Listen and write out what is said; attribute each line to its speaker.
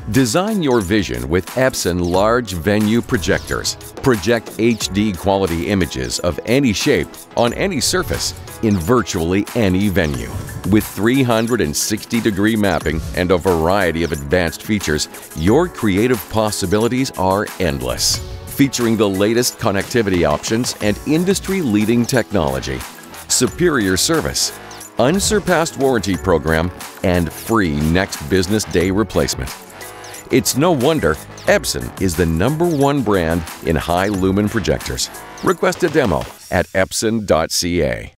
Speaker 1: Design your vision with Epson large venue projectors. Project HD quality images of any shape on any surface in virtually any venue. With 360-degree mapping and a variety of advanced features, your creative possibilities are endless. Featuring the latest connectivity options and industry-leading technology, superior service, unsurpassed warranty program, and free next business day replacement. It's no wonder Epson is the #1 brand in high lumen projectors. Request a demo at epson.ca.